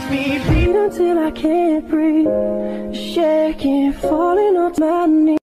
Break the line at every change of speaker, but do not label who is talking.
me beat until I can't breathe, shaking, falling on my knees.